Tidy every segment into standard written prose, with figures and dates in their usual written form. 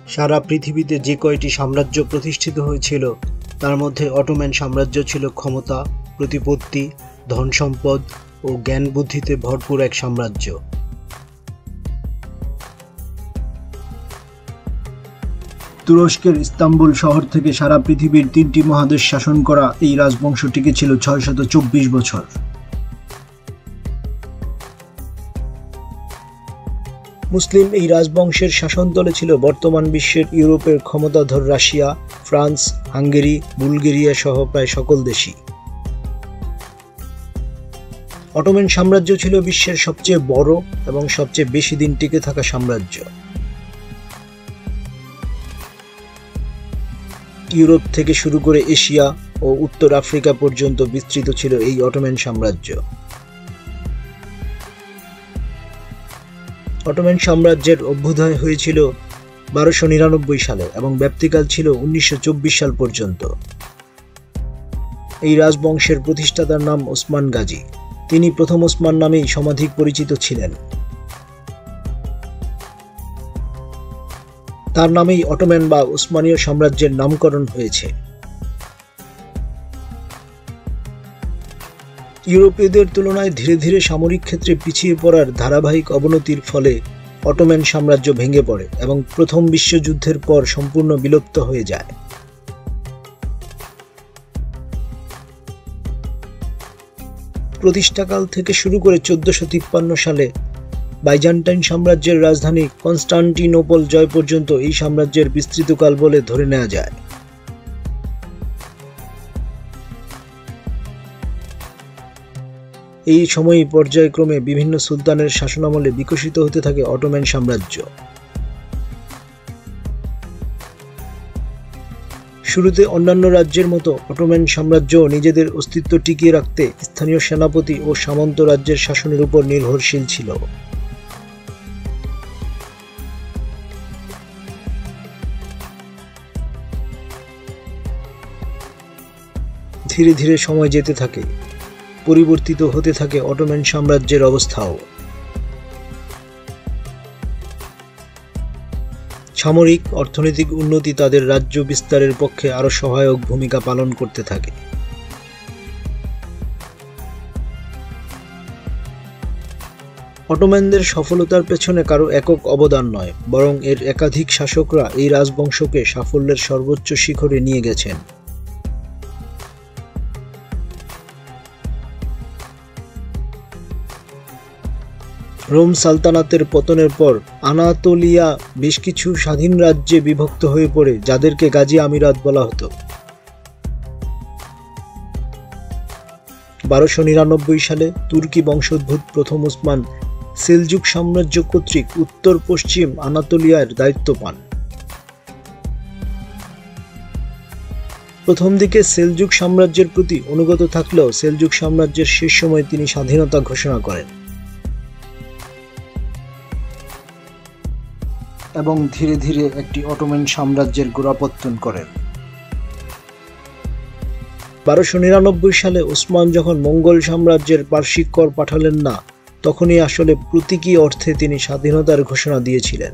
সারা পৃথিবীতে যে কয়টি সাম্রাজ্য প্রতিষ্ঠিত হয়েছিল তার মধ্যে অটোম্যান সাম্রাজ্য ছিল ক্ষমতা, প্রতিপত্তি, ধন সম্পদ ও জ্ঞান বুদ্ধিতে ভরপুর এক সাম্রাজ্য। তুরস্কের ইস্তাম্বুল শহর থেকে সারা পৃথিবীর 3টি মহাদেশ শাসন করা এই রাজবংশ টিকেছিল 624 বছর। মুসলিম এই রাজবংশের শাসনতলে ছিল বর্তমান বিশ্বের ইউরোপের ক্ষমতাধর রাশিয়া, ফ্রান্স, হাঙ্গেরি, বুলগেরিয়া সহ প্রায় সকল দেশই। অটোম্যান সাম্রাজ্য ছিল বিশ্বের সবচেয়ে বড় এবং সবচেয়ে বেশি দিন টিকে থাকা সাম্রাজ্য। ইউরোপ থেকে শুরু করে এশিয়া ও উত্তর আফ্রিকা পর্যন্ত বিস্তৃত ছিল এই অটোম্যান সাম্রাজ্য। অটোম্যান সাম্রাজ্যের অভ্যুদয় হয়েছিল 1299 সালে এবং ব্যাপ্তিকাল ছিল 1924 সাল পর্যন্ত। এই রাজবংশের প্রতিষ্ঠাতার নাম ওসমান গাজী। তিনি প্রথম ওসমান নামেই সমাধিক পরিচিত ছিলেন। তার নামেই অটোম্যান বা উসমানীয় সাম্রাজ্যের নামকরণ হয়েছে। ইউরোপীয়দের তুলনায় ধীরে ধীরে সামরিক ক্ষেত্রে পিছিয়ে পড়ার ধারাবাহিক অবনতির ফলে অটোম্যান সাম্রাজ্য ভেঙে পড়ে এবং প্রথম বিশ্বযুদ্ধের পর সম্পূর্ণ বিলুপ্ত হয়ে যায়। প্রতিষ্ঠাকাল থেকে শুরু করে 1453 সালে বাইজান্টাইন সাম্রাজ্যের রাজধানী কনস্টান্টিনোপল জয় পর্যন্ত এই সাম্রাজ্যের বিস্তৃতকাল বলে ধরে নেওয়া যায়। এই সময়ই পর্যায়ক্রমে বিভিন্ন সুলতানের শাসনামলে বিকশিত হতে থাকে অটোম্যান সাম্রাজ্য। শুরুতে অন্যান্য রাজ্যের মতো অটোম্যান সাম্রাজ্য নিজেদের অস্তিত্ব টিকিয়ে রাখতে স্থানীয় সেনাপতি ও সামন্ত রাজ্যের শাসনের উপর নির্ভরশীল ছিল। ধীরে ধীরে সময় যেতে থাকে, পরিবর্তিত হতে থাকে অটোম্যান সাম্রাজ্যের অবস্থাও। সামরিক অর্থনৈতিক উন্নতি তাদের রাজ্য বিস্তারের পক্ষে আরো সহায়ক ভূমিকা পালন করতে থাকে। অটোম্যানদের সফলতার পেছনে কারো একক অবদান নয়, বরং এর একাধিক শাসকরা এই রাজবংশকে সাফল্যের সর্বোচ্চ শিখরে নিয়ে গেছেন। রোম সালতানাতের পতনের পর আনাতোলিয়া বেশ কিছু স্বাধীন রাজ্যে বিভক্ত হয়ে পড়ে, যাদেরকে গাজী আমিরাত বলা হতো। 1299 সালে তুর্কি বংশোদ্ভূত প্রথম ওসমান সেলজুক সাম্রাজ্য কর্তৃক উত্তর পশ্চিম আনাতোলিয়ার দায়িত্ব পান। প্রথম দিকে সেলজুক সাম্রাজ্যের প্রতি অনুগত থাকলেও সেলজুক সাম্রাজ্যের শেষ সময়ে তিনি স্বাধীনতা ঘোষণা করেন এবং ধীরে ধীরে একটি অটোম্যান সাম্রাজ্যের গোড়াপত্তন করেন। 1299 সালে ওসমান যখন মঙ্গল সাম্রাজ্যের বার্ষিক কর পাঠালেন না, তখনই আসলে প্রতীকী অর্থে তিনি স্বাধীনতার ঘোষণা দিয়েছিলেন।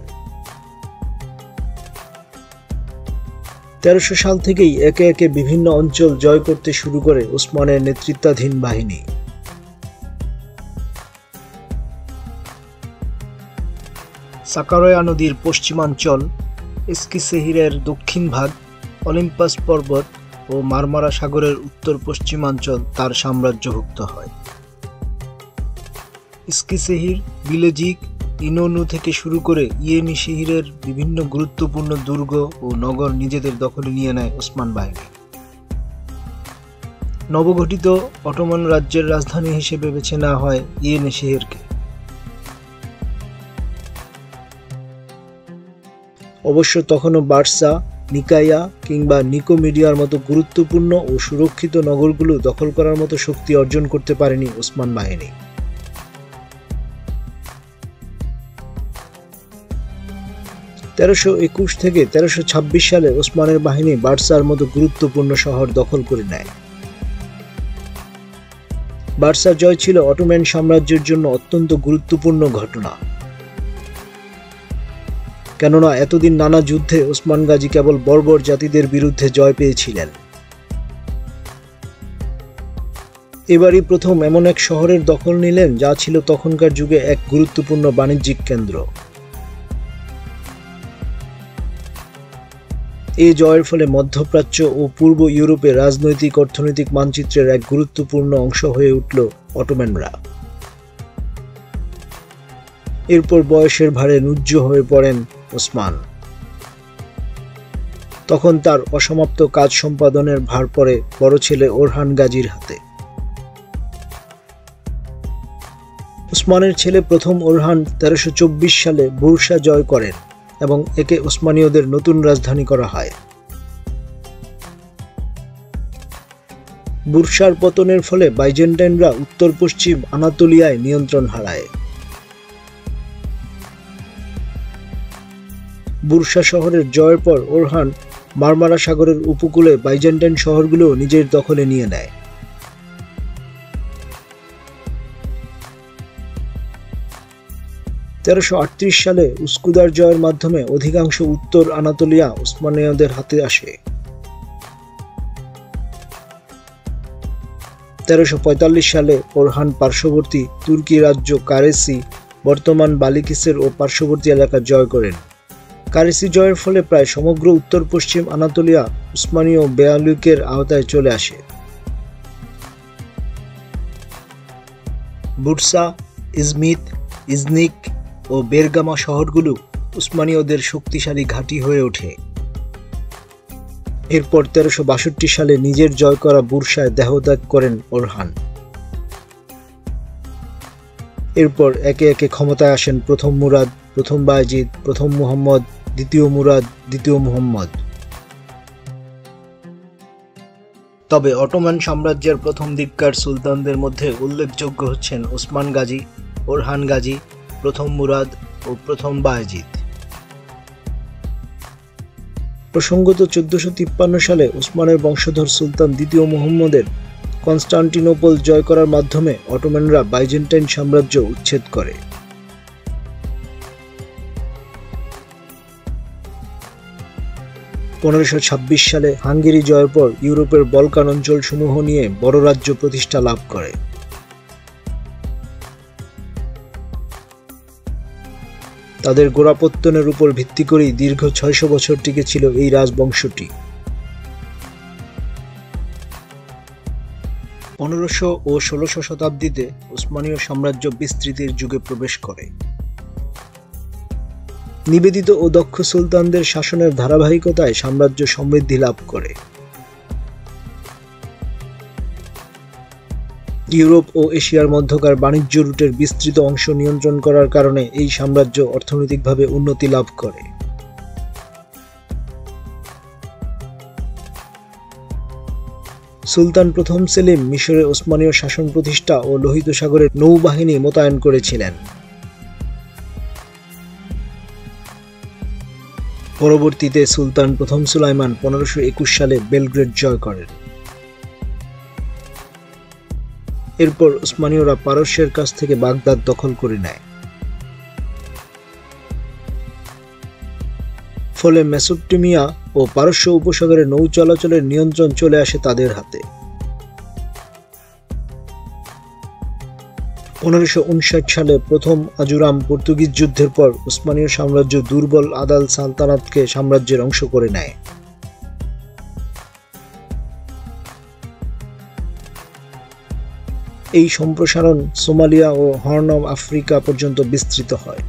1300 সাল থেকেই একে একে বিভিন্ন অঞ্চল জয় করতে শুরু করে ওসমানের নেতৃত্বাধীন বাহিনী। সাকারয়া নদীর পশ্চিমাঞ্চল, এস্কিসেহিরের দক্ষিণ ভাগ, অলিম্পাস পর্বত ও মারমারা সাগরের উত্তর পশ্চিমাঞ্চল তার সাম্রাজ্যভুক্ত হয়। এস্কিসেহির, বিলেজিক, ইনোনু থেকে শুরু করে ইয়েনিশিহিরের বিভিন্ন গুরুত্বপূর্ণ দুর্গ ও নগর নিজেদের দখলে নিয়ে নেয় ওসমান বাহিনী। নবগঠিত অটোমান রাজ্যের রাজধানী হিসেবে বেছে নেওয়া হয় ইয়েনিশিহিরকে। অবশ্য তখনও বার্সা, নিকায়া কিংবা নিকোমিডিয়ার মতো গুরুত্বপূর্ণ ও সুরক্ষিত নগরগুলো দখল করার মতো শক্তি অর্জন করতে পারেনি ওসমান বাহিনী। (1321 থেকে 1326 সালে ওসমানের বাহিনী বার্সার মতো গুরুত্বপূর্ণ শহর দখল করে নেয়। বার্সা জয় ছিল অটোম্যান সাম্রাজ্যের জন্য অত্যন্ত গুরুত্বপূর্ণ ঘটনা। কেননা এতদিন নানা যুদ্ধে ওসমান গাজী কেবল বর্বর জাতিদের বিরুদ্ধে জয় পেয়েছিলেন। এবারই প্রথম এমন এক শহরের দখল নিলেন যা ছিল তখনকার যুগে এক গুরুত্বপূর্ণ বাণিজ্যিক কেন্দ্র। এই জয়ের ফলে মধ্যপ্রাচ্য ও পূর্ব ইউরোপে রাজনৈতিক অর্থনৈতিক মানচিত্রের এক গুরুত্বপূর্ণ অংশ হয়ে উঠল অটোম্যানরা। এরপর বয়সের ভারে নুজ্জ হয়ে পড়েন ওসমান। তখন তার অসমাপ্ত কাজ সম্পাদনের ভার পড়ে বড় ছেলে ওরহান গাজীর হাতে। ওসমানের ছেলে প্রথম ওরহান 1324 সালে বুরসা জয় করেন এবং একে ওসমানীয়দের নতুন রাজধানী করা হয়। বুরসার পতনের ফলে বাইজেন্টাইনরা উত্তর পশ্চিম আনাতোলিয়ায় নিয়ন্ত্রণ হারায়। বুরসা শহরের জয়ের পর ওরহান মারমারা সাগরের উপকূলে বাইজেন্টাইন শহরগুলো নিজের দখলে নিয়ে নেয়। (1338 সালে উস্কুদার জয়ের মাধ্যমে অধিকাংশ উত্তর আনাতোলিয়া ওসমানীয়দের হাতে আসে। 1345 সালে ওরহান পার্শ্ববর্তী তুর্কি রাজ্য কারেসি, বর্তমান বালিকিসের ও পার্শ্ববর্তী এলাকা জয় করেন। কারেসি জয়ের ফলে প্রায় সমগ্র উত্তর পশ্চিম আনাতোলিয়া উসমানীয় বেয়ালুকের আওতায় চলে আসে। বুরসা, ইজমিত, ইজনিক ও বেরগামা শহরগুলো উসমানীয়দের শক্তিশালী ঘাঁটি হয়ে ওঠে। এরপর 1362 সালে নিজের জয় করা বুরসায় দেহত্যাগ করেন ওরহান। এরপর একে একে ক্ষমতায় আসেন প্রথম মুরাদ, প্রথম বায়েজিদ, প্রথম মুহাম্মদ, দ্বিতীয় মুরাদ, দ্বিতীয় মুহাম্মদ। তবে অটোমান সাম্রাজ্যের প্রথম দিককার সুলতানদের মধ্যে উল্লেখযোগ্য হচ্ছেন ওসমান গাজী, ওরহান গাজী, প্রথম মুরাদ ও প্রথম বায়েজিদ। প্রসঙ্গত 1453 সালে ওসমানের বংশধর সুলতান দ্বিতীয় মুহাম্মদের কনস্টান্টিনোপল জয় করার মাধ্যমে অটোমানরা বাইজেন্টাইন সাম্রাজ্য উচ্ছেদ করে। 1526 সালে হাঙ্গেরি জয়ের পর ইউরোপের বলকান অঞ্চল সমূহ নিয়ে বড় রাজ্য প্রতিষ্ঠা লাভ করে। তাদের গোড়াপত্তনের উপর ভিত্তি করেই দীর্ঘ 600 বছর টিকে ছিল এই রাজবংশটি। 1500 ও 1600 শতাব্দীতে ওসমানীয় সাম্রাজ্য বিস্তৃতির যুগে প্রবেশ করে। নিবেদিত ও দক্ষ সুলতানদের শাসনের ধারাবাহিকতায় সাম্রাজ্য সমৃদ্ধি লাভ করে। ইউরোপ ও এশিয়ার মধ্যকার বাণিজ্য রুটের বিস্তৃত অংশ নিয়ন্ত্রণ করার কারণে এই সাম্রাজ্য অর্থনৈতিকভাবে উন্নতি লাভ করে। সুলতান প্রথম সেলিম মিশরে ওসমানীয় শাসন প্রতিষ্ঠা ও লোহিত সাগরের নৌবাহিনী মোতায়েন করেছিলেন। পরবর্তীতে সুলতান প্রথম সুলাইমান 1521 সালে বেলগ্রেড জয় করেন। এরপর ওসমানীয়রা পারস্যের কাছ থেকে বাগদাদ দখল করে নেয়। ফলে মেসোপটেমিয়া ও পারস্য উপসাগরে নৌ চলাচলের নিয়ন্ত্রণ চলে আসে তাদের হাতে। 1559 সালে প্রথম আজুরাম পর্তুগিজ যুদ্ধের পর ওসমানীয় সাম্রাজ্য দুর্বল আদাল সালতানাতকে সাম্রাজ্যের অংশ করে নেয়। এই সম্প্রসারণ সোমালিয়া ও হর্ন অব আফ্রিকা পর্যন্ত বিস্তৃত হয়।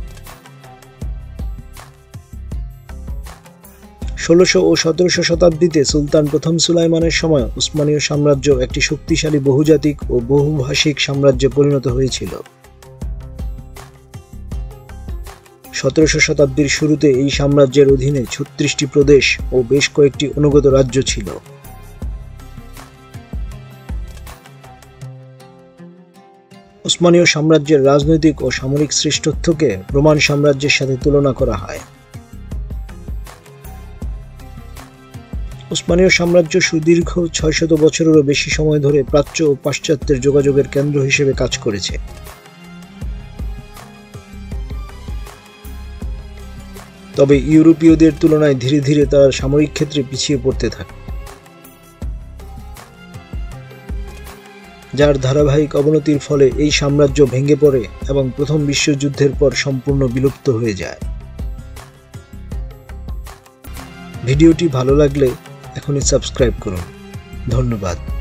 1600 ও 1700 শতাব্দীতে সুলতান প্রথম সুলাইমানের সময় উসমানীয় সাম্রাজ্য একটি শক্তিশালী বহুজাতিক ও বহুভাষিক সাম্রাজ্যে পরিণত হয়েছিল। 1700 শতাব্দীর শুরুতে এই সাম্রাজ্যের অধীনে 36টি প্রদেশ ও বেশ কয়েকটি অনুগত রাজ্য ছিল। উসমানীয় সাম্রাজ্যের রাজনৈতিক ও সামরিক শ্রেষ্ঠত্বকে রোমান সাম্রাজ্যের সাথে তুলনা করা হয়। উসমানীয় সাম্রাজ্য সুদীর্ঘ 600 বছরেরও বেশি সময় ধরে প্রাচ্য ও পাশ্চাত্যের যোগাযোগের কেন্দ্র হিসেবে কাজ করেছে। তবে ইউরোপীয়দের তুলনায় ধীরে ধীরে তারা সামরিক ক্ষেত্রে পিছিয়ে পড়তে থাকে, যার ধারাবাহিক অবনতির ফলে এই সাম্রাজ্য ভেঙে পড়ে এবং প্রথম বিশ্বযুদ্ধের পর সম্পূর্ণ বিলুপ্ত হয়ে যায়। ভিডিওটি ভালো লাগলে এখনই সাবস্ক্রাইব করুন। ধন্যবাদ।